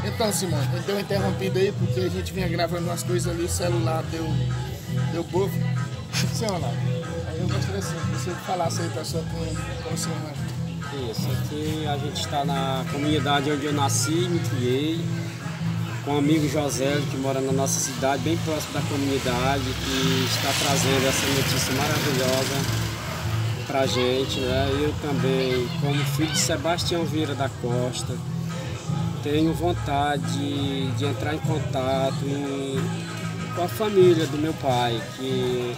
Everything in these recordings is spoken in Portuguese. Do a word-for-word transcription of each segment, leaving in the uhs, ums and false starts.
Então, Simone, a gente deu uma interrompida aí porque a gente vinha gravando umas coisas ali, o celular deu, deu buff. Senhor Ronaldo, aí eu gostaria assim, que você falasse aí para a sua com o senhor. Isso, aqui a gente está na comunidade onde eu nasci e me criei, com o amigo José, que mora na nossa cidade, bem próximo da comunidade, que está trazendo essa notícia maravilhosa para a gente, né? Eu também, como filho de Sebastião Vieira da Costa, tenho vontade de entrar em contato em, com a família do meu pai, que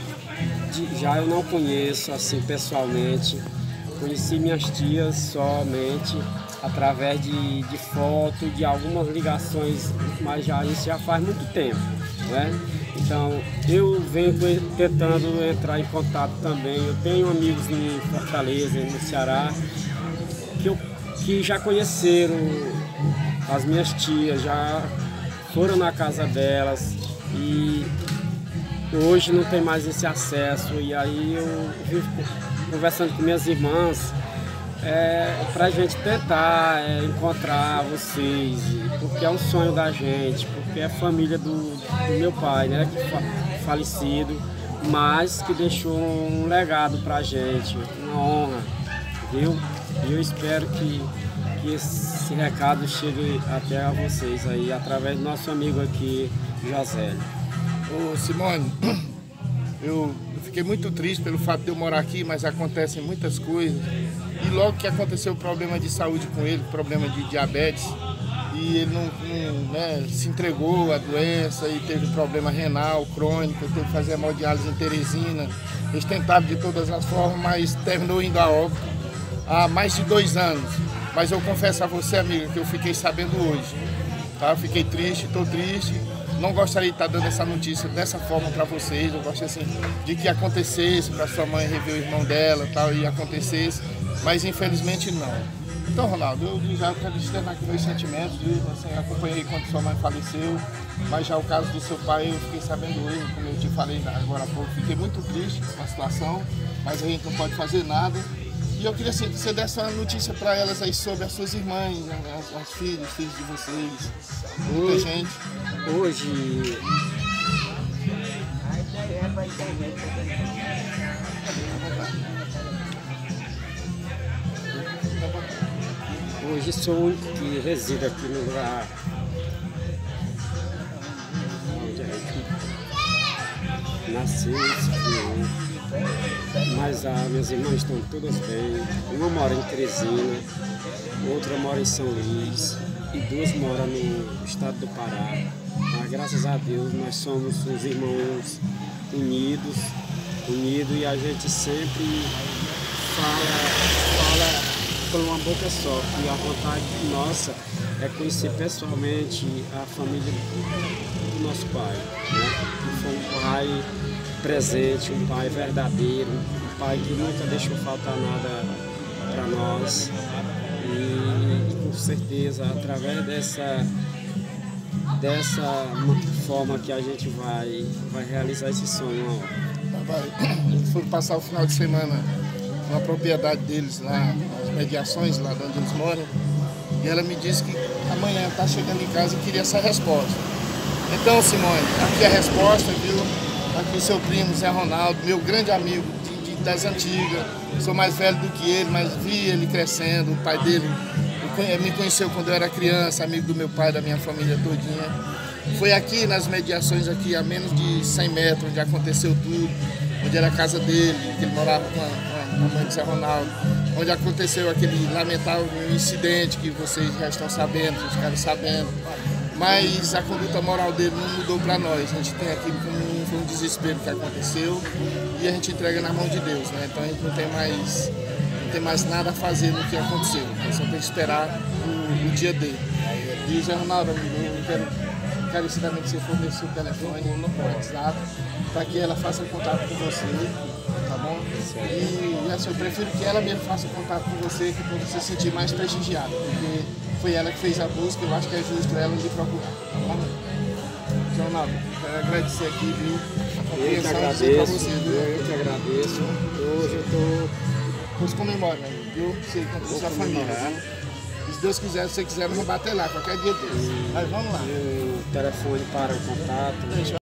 de, já eu não conheço assim pessoalmente. Conheci minhas tias somente através de, de foto, de algumas ligações, mas já, isso já faz muito tempo, né? Então, eu venho tentando entrar em contato também. Eu tenho amigos em Fortaleza, no Ceará, que, eu, que já conheceram as minhas tias, já foram na casa delas e hoje não tem mais esse acesso. E aí eu vivo conversando com minhas irmãs é, para a gente tentar é, encontrar vocês, porque é um sonho da gente, porque é família do, do meu pai, né, que fa falecido, mas que deixou um legado para a gente, uma honra, viu? E eu espero que, que esse recado chegue até a vocês aí, através do nosso amigo aqui, José. Ô Simone, eu fiquei muito triste pelo fato de eu morar aqui, mas acontecem muitas coisas. E logo que aconteceu o problema de saúde com ele, problema de diabetes, e ele não, não né, se entregou à doença e teve problema renal crônico, teve que fazer hemodiálise em Teresina. Eles tentaram de todas as formas, mas terminou indo a óbito há mais de dois anos. Mas eu confesso a você, amiga, que eu fiquei sabendo hoje. Tá? Eu fiquei triste, estou triste. Não gostaria de estar dando essa notícia dessa forma para vocês. Eu gostaria assim, de que acontecesse, para sua mãe rever o irmão dela tal, e acontecesse, mas infelizmente não. Então, Ronaldo, eu já quero externar aqui meus sentimentos, viu? Assim, acompanhei quando sua mãe faleceu, mas já o caso do seu pai eu fiquei sabendo hoje, como eu te falei agora há pouco. Fiquei muito triste com a situação, mas a gente não pode fazer nada. E eu queria assim, que você desse uma notícia para elas aí sobre as suas irmãs, né? as, as filhas, os filhos de vocês, muita hoje, gente. Hoje, hoje sou o único que reside aqui no lugar onde a gente nasceu, se criou. Mas as minhas irmãs estão todas bem. Uma mora em Teresina, outra mora em São Luís e duas moram no estado do Pará. Mas, graças a Deus nós somos os irmãos unidos, unidos e a gente sempre fala, fala com uma boca só, que a vontade nossa é conhecer pessoalmente a família do nosso pai, né? Que foi um pai presente, um pai verdadeiro, um pai que nunca deixou faltar nada para nós e, e com certeza através dessa dessa forma que a gente vai, vai realizar esse sonho. Eles foram passar o final de semana na propriedade deles lá, nas mediações lá de onde eles moram, e ela me disse que amanhã está chegando em casa e queria essa resposta. Então, Simone, aqui a resposta, viu? Aqui o seu primo, Zé Ronaldo, meu grande amigo de, de, das antigas. Sou mais velho do que ele, mas vi ele crescendo. O pai dele me conheceu quando eu era criança, amigo do meu pai, da minha família todinha. Foi aqui nas mediações, aqui a menos de cem metros, onde aconteceu tudo, onde era a casa dele, que ele morava com a, com a mãe de Zé Ronaldo, onde aconteceu aquele lamentável incidente que vocês já estão sabendo, os caras sabendo. Mas a conduta moral dele não mudou para nós. A gente tem aquilo como um, um desespero que aconteceu e a gente entrega na mão de Deus, né? Então a gente não tem mais, não tem mais nada a fazer no que aconteceu. A gente só tem que esperar o, o dia dele. E Zé Ronaldo, amigo, eu quero encarecidamente que você forneça o telefone no WhatsApp para que ela faça contato com você, tá bom? E assim, eu prefiro que ela mesmo faça contato com você, que para você se sentir mais prestigiado, porque foi ela que fez a busca, eu acho que é justo ela lhe procurar, tá bom? Então, Ronaldo, quero agradecer aqui, viu? A eu que agradeço, você, viu? Eu que agradeço. Hoje eu tô... Vamos comemorar, viu? Você com a sua família, viu? Deus quiser, se você quiser, nós vamos bater lá, qualquer dia desse. Mas vamos lá. E o telefone para o contato.